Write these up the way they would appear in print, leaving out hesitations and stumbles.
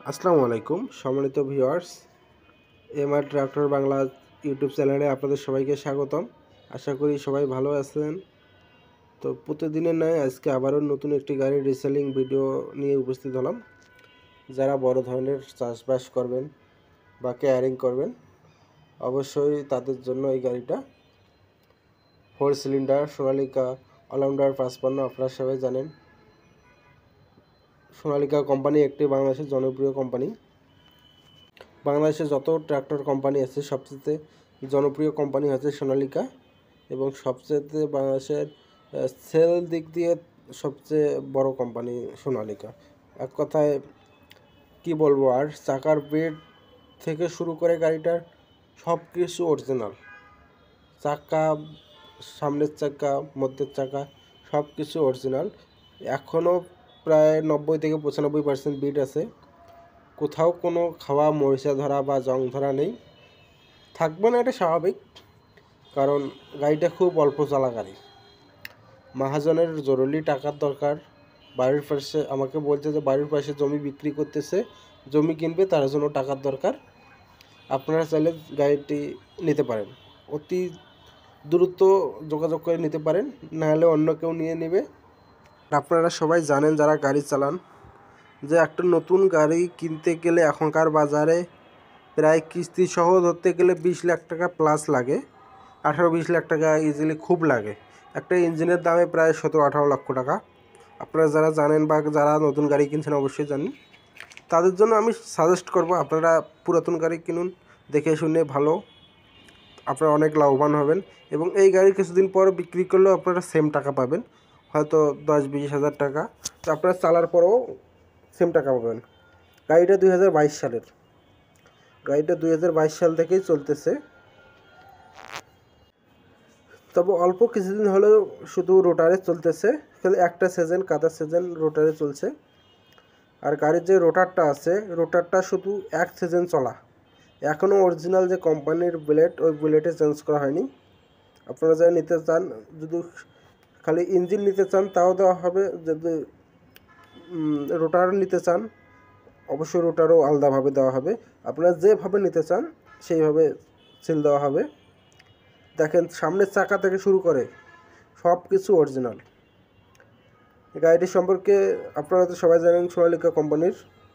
আসসালামু আলাইকুম সম্মানিত viewers, MR tractor Bangla YouTube চ্যানেলে আপনাদের সবাইকে স্বাগতম। আশা করি সবাই ভালো আছেন। তো প্রতিদিনের নয়, আজকে আবারও নতুন একটি গাড়ির রিসেলিং ভিডিও নিয়ে উপস্থিত হলাম। যারা বড় ধরনের চাষবাস করবেন বা কেয়ারিং করবেন, অবশ্যই তাদের জন্য এই গাড়িটা 4 সিলিন্ডার সোনালিকা অলরাউন্ডার 55। আপনারা সবাই জানেন সোনালিকা কোম্পানি একটি বাংলাদেশের জনপ্রিয় কোম্পানি। বাংলাদেশে যত ট্র্যাক্টর কোম্পানি আছে সবচেয়ে জনপ্রিয় কোম্পানি হচ্ছে সোনালিকা, এবং সবচেয়ে বাংলাদেশের সেল দিক দিয়ে সবচেয়ে বড় কোম্পানি সোনালিকা। এক কথায় কি বলবো, আর চাকার বেড থেকে শুরু করে গাড়িটার সব কিছু অরিজিনাল। চাকা, সামনের চাকা, মধ্যের চাকা সব কিছু অরিজিনাল। এখনও প্রায় 90 থেকে 95% বিট আছে। কোথাও কোনো খাওয়া মরিচা ধরা বা জং ধরা নেই, থাকবে না, এটা স্বাভাবিক, কারণ গাড়িটা খুব অল্প চালা গাড়ি। মহাজনের জরুরি টাকার দরকার। বাড়ির পাশে আমাকে বলছে যে বাড়ির পাশে জমি বিক্রি করতেছে, জমি কিনবে, তার জন্য টাকার দরকার। আপনারা চাইলে গাড়িটি নিতে পারেন, অতি দ্রুত যোগাযোগ করে নিতে পারেন, নাহলে অন্য কেউ নিয়ে নেবে। আপনারা সবাই জানেন যারা গাড়ি চালান, যে একটা নতুন গাড়ি কিনতে গেলে এখনকার বাজারে প্রায় কিস্তি সহ ধরতে গেলে 20 লাখ টাকা প্লাস লাগে। 18-20 লাখ টাকা ইজিলি খুব লাগে। একটা ইঞ্জিনের দামে প্রায় 17-18 লক্ষ টাকা। আপনারা যারা জানেন বা যারা নতুন গাড়ি কিনছেন অবশ্যই জানেন। তাদের জন্য আমি সাজেস্ট করব আপনারা পুরাতন গাড়ি কিনুন, দেখে শুনে ভালো, আপনারা অনেক লাভবান হবেন। এবং এই গাড়ি কিছুদিন পর বিক্রি করলেও আপনারা সেম টাকা পাবেন, হয়তো 10-20 হাজার টাকা। তো আপনারা চালার পরেও সেম টাকা পাবেন। গাড়িটা 2022 সালের, গাড়িটা 2022 সাল থেকেই চলতেছে। তবে অল্প কিছুদিন হলেও শুধু রোটারে চলতেছে, খালি একটা সিজন, কাদার সিজন রোটারে চলছে। আর গাড়ির যে রোটারটা আছে, রোটারটা শুধু এক সিজন চলা, এখনও অরিজিনাল যে কোম্পানির ব্লেড, ওই ব্লেডে চেঞ্জ করা হয়নি। আপনারা যারা নিতে চান, যদি খালি ইঞ্জিন নিতে চান তাও দেওয়া হবে। যদি রোটার নিতে চান অবশ্যই রোটারও আলাদাভাবে দেওয়া হবে। আপনারা যেভাবে নিতে চান সেইভাবে সিল দেওয়া হবে। দেখেন, সামনের চাকা থেকে শুরু করে সব কিছু অরিজিনাল। গাড়িটির সম্পর্কে আপনারা তো সবাই জানেন সোনালিকা কোম্পানির,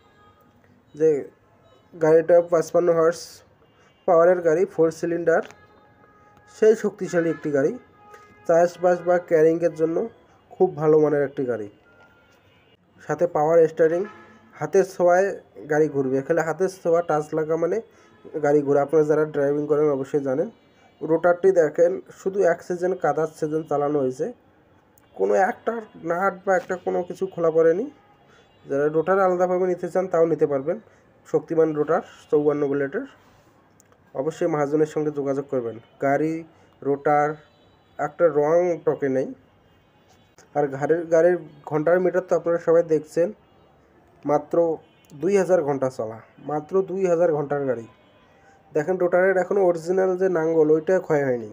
যে গাড়িটা 55 হর্স পাওয়ারের গাড়ি, 4 সিলিন্ডার, সেই শক্তিশালী একটি গাড়ি। চাষবাস বা ক্যারিংয়ের জন্য খুব ভালো মানের একটি গাড়ি। সাথে পাওয়ার স্টারিং, হাতের ছোঁয়ায় গাড়ি ঘুরবে। এখানে হাতের ছোঁয়া টাচ লাগা মানে গাড়ি ঘুরে। আপনারা যারা ড্রাইভিং করেন অবশ্যই জানেন। রোটারটি দেখেন, শুধু এক সিজন, কাদার সিজন চালানো হয়েছে, কোনো একটা নাট বা একটা কোনো কিছু খোলা পড়েনি। যারা রোটার আলাদাভাবে নিতে চান তাও নিতে পারবেন। শক্তিমান রোটার 54 বুলেটের। অবশ্যই মহাজনের সঙ্গে যোগাযোগ করবেন। গাড়ি, রোটার একটা রং টকে নেই। আর গাড়ির ঘন্টার মিটার তো আপনারা সবাই দেখছেন, মাত্র 2000 ঘন্টা চলা, মাত্র 2000 ঘন্টার গাড়ি। দেখেন রোটারের এখনও অরিজিনাল যে নাঙ্গল ওইটা ক্ষয় হয়নি।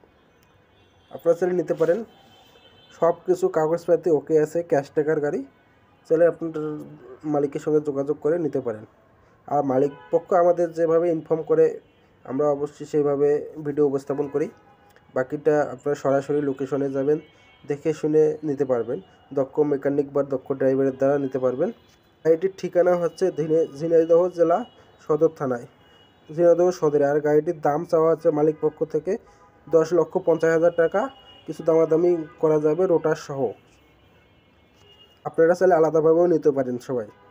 আপনারা চাইলে নিতে পারেন, সব কিছু কাগজপাতি ওকে আছে, ক্যাশ টাকার গাড়ি। চাইলে আপনার মালিকের সঙ্গে যোগাযোগ করে নিতে পারেন। আর মালিক পক্ষ আমাদের যেভাবে ইনফর্ম করে আমরা অবশ্যই সেইভাবে ভিডিও উপস্থাপন করি। বাকিটা আপনারা সরাসরি লোকেশনে যাবেন, দেখে শুনে নিতে পারবেন। দক্ষ মেকানিক বা দক্ষ ড্রাইভারের দ্বারা নিতে পারবেন। গাড়িটির ঠিকানা হচ্ছে ঝিনাইদহ জেলা সদর থানায়, ঝিনাইদহ সদরে। আর গাড়িটির দাম চাওয়া হচ্ছে মালিক পক্ষ থেকে 10,50,000 টাকা। কিছু দামাদামি করা যাবে রোটার সহ। আপনারা চাইলে আলাদাভাবেও নিতে পারেন সবাই।